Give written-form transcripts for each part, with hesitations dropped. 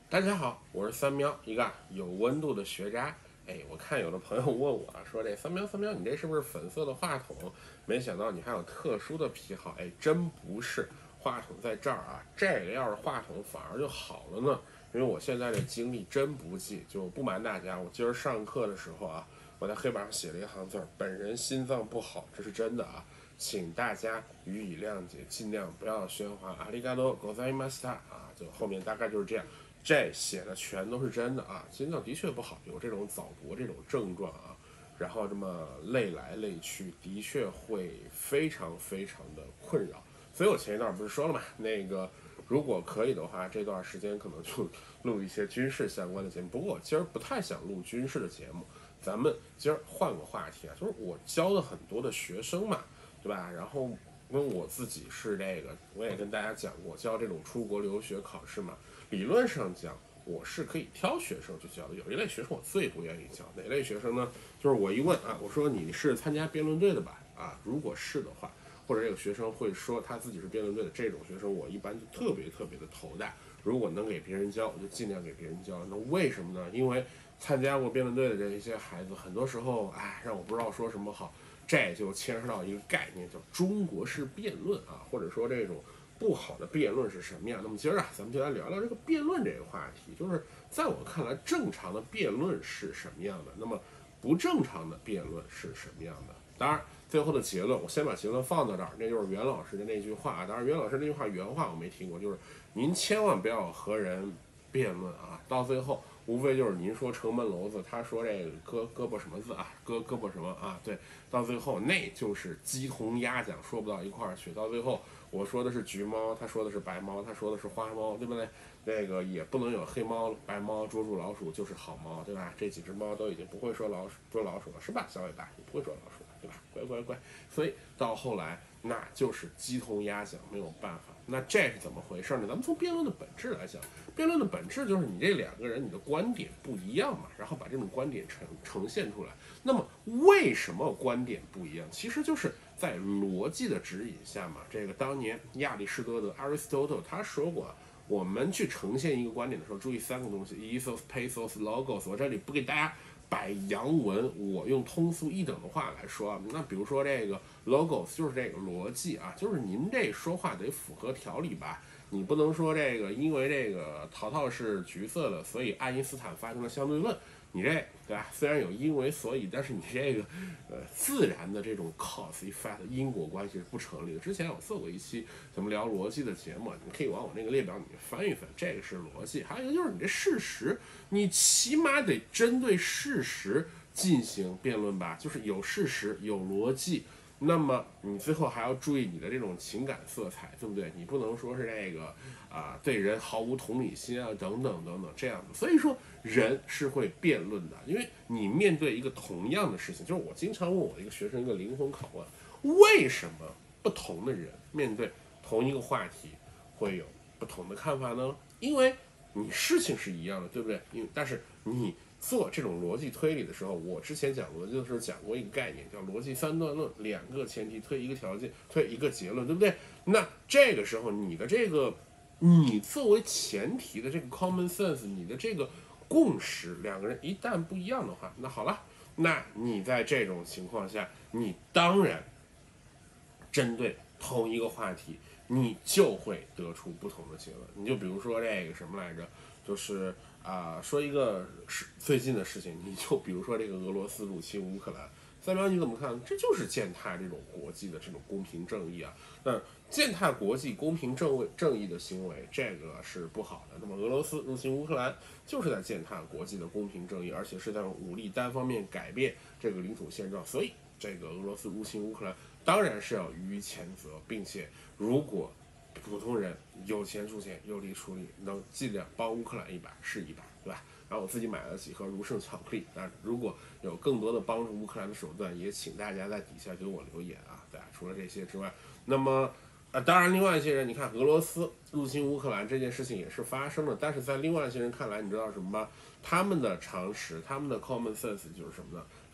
大家好，我是三喵，一个有温度的学渣。我看有的朋友问我说，这三喵，你这是不是粉色的话筒？没想到你还有特殊的癖好。真不是，话筒在这儿啊。这个要是话筒反而就好了呢，因为我现在这精力真不济。就不瞒大家，我今儿上课的时候啊，我在黑板上写了一行字儿：本人心脏不好，这是真的啊，请大家予以谅解，尽量不要喧哗。阿里嘎多，ございました啊，就后面大概就是这样。这写的全都是真的啊，心脏的确不好，有这种早搏这种症状啊，然后这么累来累去，的确会非常非常的困扰。所以我前一段不是说了嘛，如果可以的话，这段时间可能就录一些军事相关的节目。不过我今儿不太想录军事的节目，咱们今儿换个话题啊，就是我教了很多的学生嘛，对吧？然后因为我自己是我也跟大家讲过，教这种出国留学考试嘛。理论上讲，我是可以挑学生去教的。有一类学生我最不愿意教，哪类学生呢？就是我一问啊，我说你是参加辩论队的吧？啊，如果是的话，或者这个学生会说他自己是辩论队的，这种学生我一般就特别特别的头大。如果能给别人教，我就尽量给别人教。那为什么呢？因为参加过辩论队的这一些孩子，很多时候让我不知道说什么好。这就牵涉到一个概念，叫中国式辩论啊，或者说这种不好的辩论是什么样？那么今儿啊，咱们就来聊聊这个辩论这个话题。就是在我看来，正常的辩论是什么样的？那么不正常的辩论是什么样的？当然，最后的结论，我先把结论放到这儿，那就是袁老师的那句话。当然，袁老师那句话原话我没听过，就是您千万不要和人辩论啊，到最后无非就是您说城门楼子，他说这个胳膊什么字啊，胳膊什么啊，对，到最后那就是鸡同鸭讲，说不到一块儿去。到最后我说的是橘猫，他说的是白猫，他说的是花猫，对不对？也不能有黑猫、白猫捉住老鼠就是好猫，对吧？这几只猫都已经不会说捉老鼠了，是吧？小尾巴，你不会捉老鼠了，对吧？乖。所以到后来那就是鸡同鸭讲，没有办法。那这是怎么回事呢？咱们从辩论的本质来讲，辩论的本质就是你这两个人你的观点不一样嘛，然后把这种观点呈现出来。那么为什么观点不一样？其实就是在逻辑的指引下嘛。这个当年亚里士多德 Aristotle 他说过，我们去呈现一个观点的时候，注意三个东西 ：ethos、pathos、logos。我这里不给大家摆洋文，我用通俗易懂的话来说啊。那比如说这个 logos 就是这个逻辑啊，就是您这说话得符合条理吧。你不能说因为这个桃桃是橘色的，所以爱因斯坦发生了相对论。你这对吧？虽然有因为所以，但是你这个自然的这种 cause effect 因果关系是不成立的。之前我做过一期咱们聊逻辑的节目，你可以往我那个列表里面翻一翻，这个是逻辑。还有一个就是你这事实，你起码得针对事实进行辩论吧，就是有事实有逻辑。那么你最后还要注意你的这种情感色彩，对不对？你不能说是对人毫无同理心啊，等等这样的。所以说人是会辩论的，因为你面对一个同样的事情，就是我经常问我的一个学生一个灵魂拷问：为什么不同的人面对同一个话题会有不同的看法呢？因为你事情是一样的，对不对？但是你做这种逻辑推理的时候，我之前讲过，就是讲过一个概念，叫逻辑三段论，两个前提推一个条件，推一个结论，对不对？那这个时候你作为前提的这个 common sense， 你的这个共识，两个人一旦不一样的话，那好了，那你在这种情况下，你当然针对同一个话题，你就会得出不同的结论。你就比如说这个什么来着，就是说一个最近的事情，你就比如说这个俄罗斯入侵乌克兰，三苗你怎么看？这就是践踏这种国际的这种公平正义啊。那践踏国际公平正义的行为，这个是不好的。那么俄罗斯入侵乌克兰，就是在践踏国际的公平正义，而且是在用武力单方面改变这个领土现状。所以这个俄罗斯入侵乌克兰，当然是要予以谴责，并且如果普通人有钱出钱，有力出力，能尽量帮乌克兰一把是一把，对吧？然后我自己买了几盒如圣巧克力。那如果有更多的帮助乌克兰的手段，也请大家在底下给我留言啊，对吧？除了这些之外，那么当然另外一些人，你看俄罗斯入侵乌克兰这件事情也是发生了，但是在另外一些人看来，你知道什么吗？他们的常识，他们的 common sense 就是什么呢？就是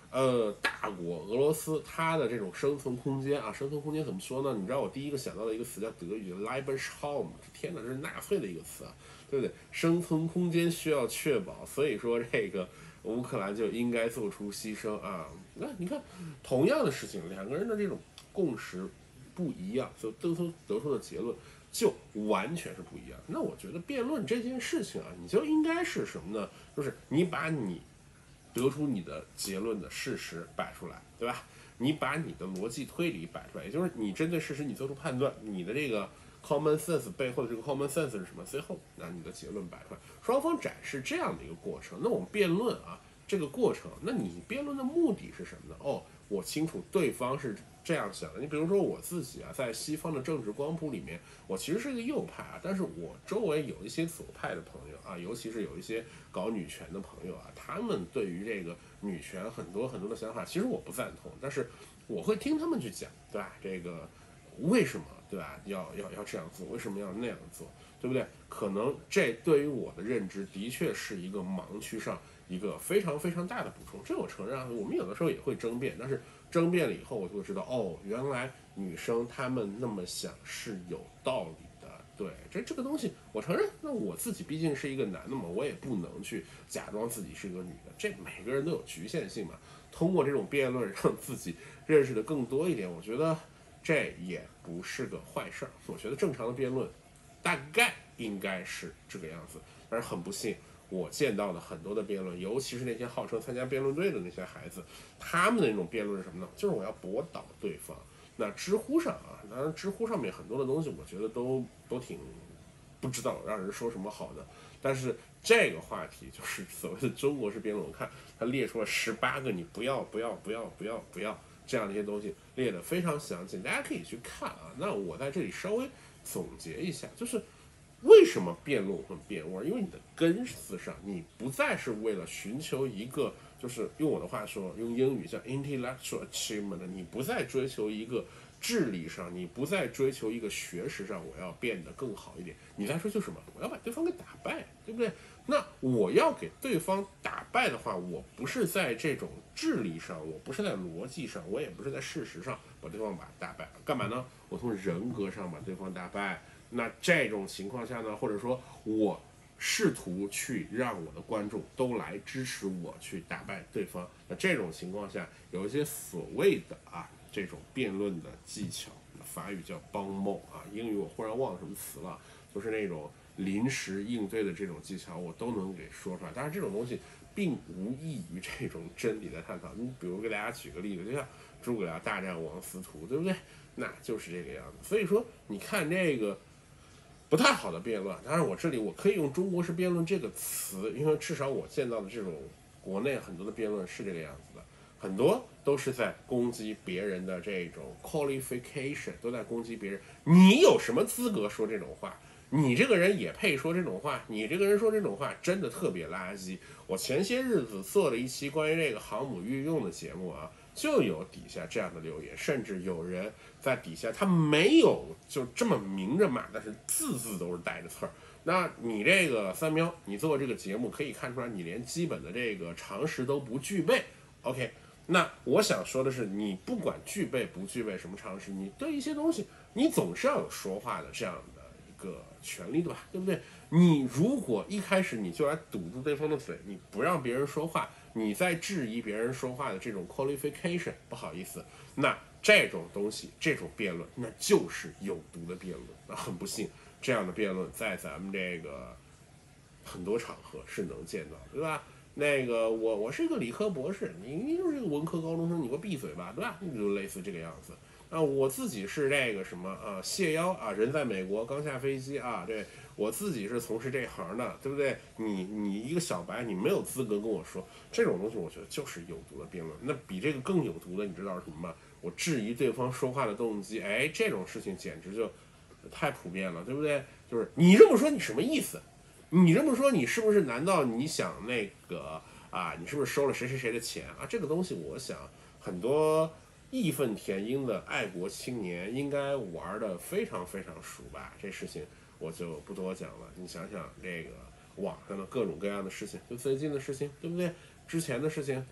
大国俄罗斯它的这种生存空间啊，生存空间怎么说呢？你知道我第一个想到的一个词叫德语 Lebensraum， 天哪，这是纳粹的一个词啊，对不对？生存空间需要确保，所以说这个乌克兰就应该做出牺牲啊。那你看，同样的事情，两个人的这种共识不一样，所以得出的结论就完全是不一样。那我觉得辩论这件事情啊，你就应该是什么呢？就是你把你得出你的结论的事实摆出来，对吧？你把你的逻辑推理摆出来，也就是你针对事实你做出判断，你的这个 common sense 背后的这个 common sense 是什么？最后拿你的结论摆出来，双方展示这样的一个过程。那我们辩论啊，这个过程，那你辩论的目的是什么呢？哦，我清楚对方是这样想的。你比如说我自己啊，在西方的政治光谱里面，我其实是一个右派啊，但是我周围有一些左派的朋友啊，尤其是有一些搞女权的朋友啊，他们对于这个女权很多的想法，其实我不赞同，但是我会听他们去讲，对吧？这个为什么，对吧？要这样做，为什么要那样做，对不对？可能这对于我的认知的确是一个盲区上一个非常大的补充，这我承认啊。我们有的时候也会争辩，但是争辩了以后，我就会知道，哦，原来女生她们那么想是有道理的。对，这个东西我承认。那我自己毕竟是一个男的嘛，我也不能去假装自己是一个女的，这每个人都有局限性嘛。通过这种辩论让自己认识的更多一点，我觉得这也不是个坏事儿。我觉得正常的辩论大概应该是这个样子，但是很不幸，我见到的很多的辩论，尤其是那些号称参加辩论队的那些孩子，他们的那种辩论是什么呢？就是我要驳倒对方。那知乎上啊，当然知乎上面很多的东西，我觉得都挺不知道让人说什么好的。但是这个话题就是所谓的中国式辩论，我看他列出了18个你不要这样的一些东西，列得非常详尽，大家可以去看啊。那我在这里稍微总结一下，就是为什么辩论会变味？因为你的根子上，你不再是为了寻求一个，就是用我的话说，用英语叫 intellectual achievement，你不再追求一个智力上，你不再追求一个学识上，我要变得更好一点。你在说就什么？我要把对方给打败，对不对？那我要给对方打败的话，我不是在这种智力上，我不是在逻辑上，我也不是在事实上把对方打败，干嘛呢？我从人格上把对方打败。那这种情况下呢，或者说我试图去让我的观众都来支持我去打败对方，那这种情况下有一些所谓的这种辩论的技巧，法语叫帮梦啊，英语我忽然忘了什么词了，就是那种临时应对的这种技巧，我都能给说出来。当然这种东西并无异于这种真理的探讨。你比如给大家举个例子，就像诸葛亮大战王司徒，对不对？那就是这个样子。所以说你看这个不太好的辩论，当然我这里我可以用中国式辩论这个词，因为至少我见到的这种国内很多的辩论是这个样子的，很多都是在攻击别人的这种 qualification， 都在攻击别人。你有什么资格说这种话？你这个人也配说这种话？你这个人说这种话真的特别垃圾。我前些日子做了一期关于这个航母运用的节目啊，就有底下这样的留言，甚至有人在底下他没有就这么明着骂，但是字字都是带着刺儿。那你这个三喵，你做这个节目可以看出来，你连基本的这个常识都不具备。OK， 那我想说的是，你不管具备不具备什么常识，你对一些东西，你总是要有说话的这样的一个权利，对吧？对不对？你如果一开始你就来堵住对方的嘴，你不让别人说话，你在质疑别人说话的这种 qualification， 不好意思，那这种东西，这种辩论，那就是有毒的辩论。那很不幸，这样的辩论在咱们这个很多场合是能见到，对吧？那个我是一个理科博士，你就是一个文科高中生，你给我闭嘴吧，对吧？你就类似这个样子。我自己是这个什么谢邀啊，人在美国刚下飞机啊，这我自己是从事这行的，对不对？你一个小白，你没有资格跟我说这种东西，我觉得就是有毒的辩论。那比这个更有毒的，你知道是什么吗？我质疑对方说话的动机，这种事情简直就太普遍了，对不对？就是你这么说，你什么意思？你这么说，你是不是？难道你想那个你是不是收了谁谁谁的钱啊？这个东西，我想很多义愤填膺的爱国青年应该玩的非常熟吧？这事情我就不多讲了。你想想这个网上的各种各样的事情，就最近的事情，对不对？之前的事情，对吧？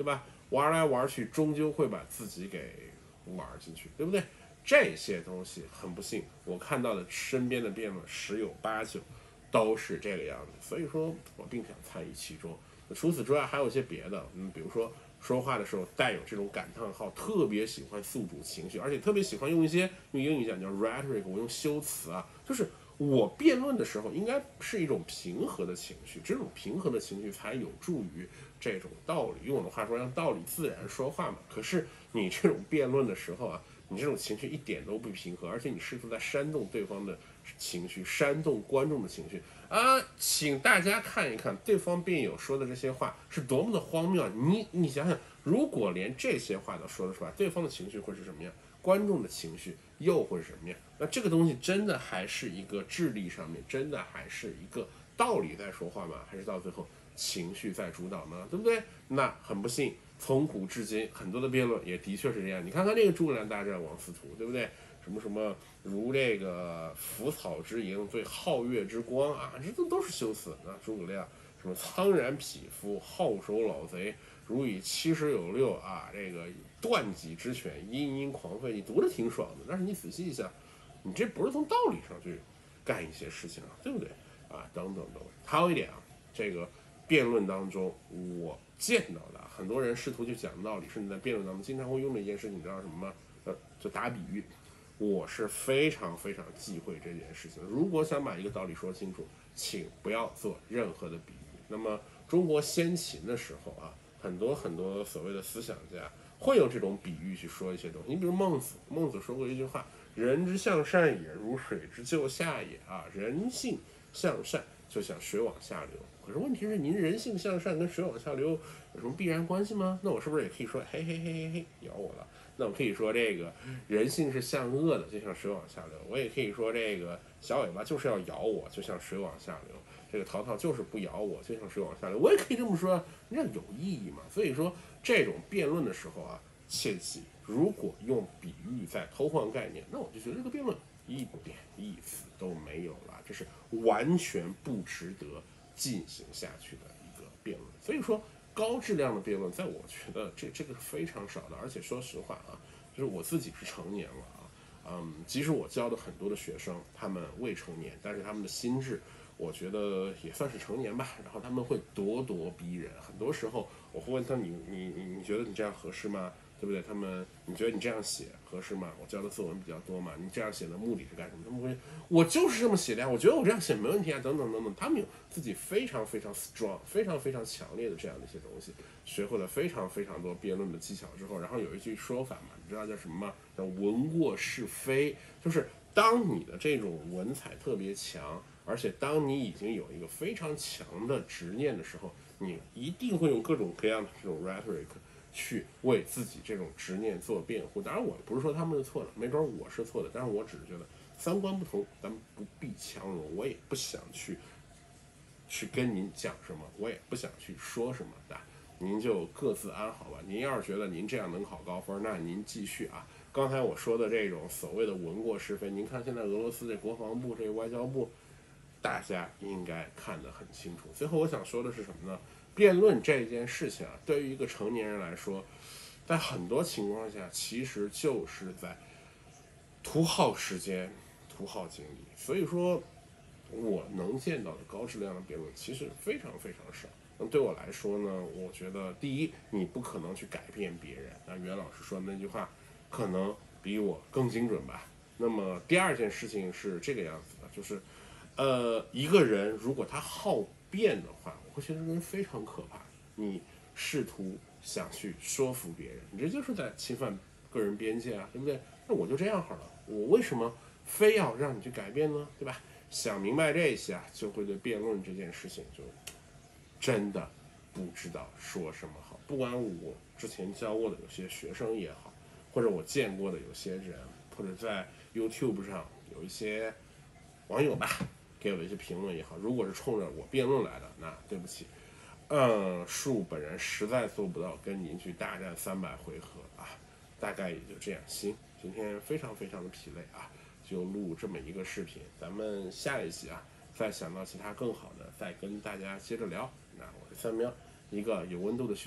玩来玩去，终究会把自己给玩进去，对不对？这些东西很不幸，我看到的身边的辩论十有八九都是这个样子，所以说我并不想参与其中。除此之外，还有一些别的，比如说说话的时候带有这种感叹号，特别喜欢诉诸情绪，而且特别喜欢用一些用英语讲叫 rhetoric， 我用修辞啊，就是我辩论的时候应该是一种平和的情绪，这种平和的情绪才有助于这种道理。用我的话说，让道理自然说话嘛。可是你这种辩论的时候啊，你这种情绪一点都不平和，而且你试图在煽动对方的情绪，煽动观众的情绪啊！请大家看一看对方辩友说的这些话是多么的荒谬啊！你想想，如果连这些话都说得出来，对方的情绪会是什么样？观众的情绪又会是什么样？那这个东西真的还是一个智力上面，真的还是一个道理在说话吗？还是到最后情绪在主导呢？对不对？那很不幸，从古至今很多的辩论也的确是这样。你看看这个诸葛亮大战王司徒，对不对？什么什么如这个腐草之营，对皓月之光啊，这都是修辞啊。诸葛亮什么苍然匹夫，好手老贼，如以70有6啊，这个断脊之犬，殷殷狂吠，你读着挺爽的，但是你仔细一想，你这不是从道理上去干一些事情啊，对不对啊？等等等。还有一点啊，这个辩论当中我见到的很多人试图去讲道理，甚至在辩论当中经常会用的一件事情，你知道什么吗？就打比喻。我是非常非常忌讳这件事情。如果想把一个道理说清楚，请不要做任何的比喻。那么中国先秦的时候啊，很多很多所谓的思想家会用这种比喻去说一些东西。你比如孟子，孟子说过一句话：“人之向善也，如水之就下也。”啊，人性向善就像水往下流。可是问题是，您人性向善跟水往下流有什么必然关系吗？那我是不是也可以说，嘿嘿嘿嘿嘿，咬我了？那我可以说这个人性是向恶的，就像水往下流。我也可以说这个小尾巴就是要咬我，就像水往下流。这个淘淘就是不咬我，就像水往下流。我也可以这么说，这有意义嘛？所以说这种辩论的时候啊，切记，如果用比喻在偷换概念，那我就觉得这个辩论一点意思都没有了，这是完全不值得进行下去的一个辩论。所以说。高质量的辩论，在我觉得这个是非常少的，而且说实话啊，就是我自己是成年了啊，即使我教的很多的学生，他们未成年，但是他们的心智，我觉得也算是成年吧。然后他们会咄咄逼人，很多时候我会问他，你觉得你这样合适吗？对不对？他们你觉得你这样写合适吗？我教的作文比较多嘛，你这样写的目的是干什么？他们会，我就是这么写的呀，我觉得我这样写没问题啊，等等等等。他们有自己非常非常 strong、非常非常强烈的这样的一些东西，学会了非常非常多辩论的技巧之后，然后有一句说法嘛，你知道叫什么吗？叫文过是非，就是当你的这种文采特别强，而且当你已经有一个非常强的执念的时候，你一定会用各种各样的这种 rhetoric。去为自己这种执念做辩护，当然我不是说他们是错的，没准我是错的，但是我只是觉得三观不同，咱们不必强融，我也不想去跟您讲什么，我也不想去说什么的，您就各自安好吧。您要是觉得您这样能考高分，那您继续啊。刚才我说的这种所谓的文过是非，您看现在俄罗斯这国防部、这外交部，大家应该看得很清楚。最后我想说的是什么呢？辩论这件事情啊，对于一个成年人来说，在很多情况下其实就是在图耗时间、图耗精力。所以说，我能见到的高质量的辩论其实非常非常少。那对我来说呢，我觉得第一，你不可能去改变别人。那袁老师说的那句话，可能比我更精准吧。那么第二件事情是这个样子的，就是，一个人如果他好辩的话，我会觉得人非常可怕。你试图想去说服别人，你这就是在侵犯个人边界啊，对不对？那我就这样好了，我为什么非要让你去改变呢？对吧？想明白这些啊，就会对辩论这件事情就真的不知道说什么好。不管我之前教过的有些学生也好，或者我见过的有些人，或者在 YouTube 上有一些网友吧给我的一些评论也好，如果是冲着我辩论来的，那对不起，恕本人实在做不到跟您去大战300回合啊，大概也就这样。行，今天非常非常的疲累啊，就录这么一个视频，咱们下一期啊，再想到其他更好的，再跟大家接着聊。那我是3喵，一个有温度的学渣，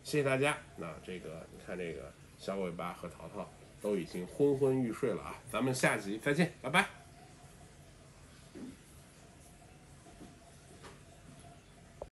谢谢大家。那这个你看这个小尾巴和淘淘都已经昏昏欲睡了啊，咱们下集再见，拜拜。